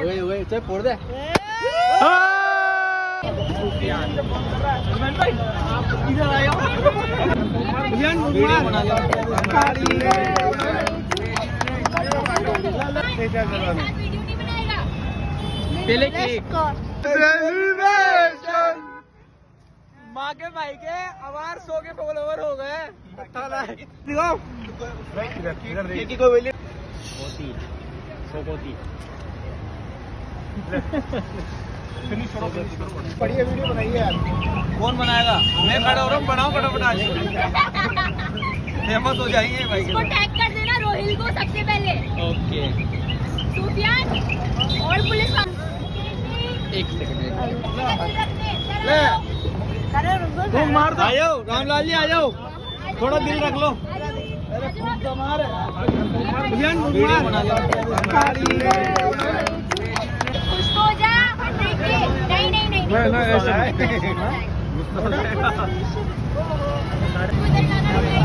ओए चल फोड़ दे। इधर आया पहले माँ के भाई के अवार 100 के फॉलोवर हो गए। बढ़िया वीडियो बनाइए यार। कौन बनाएगा? मैं खड़ा हो रहा हूँ, बनाओ फटाफट आज फेमस हो जाएंगे भाई। इसको टैग कर देना रोहिल को सबसे पहले। ओके। सुफियान और पुलिस एक सेकंड तुम मार दो। आ जाओ रामलाल जी, आ जाओ, थोड़ा दिल रख लो। अरे खूब तो मार कुछ तो जा। नहीं ऐसा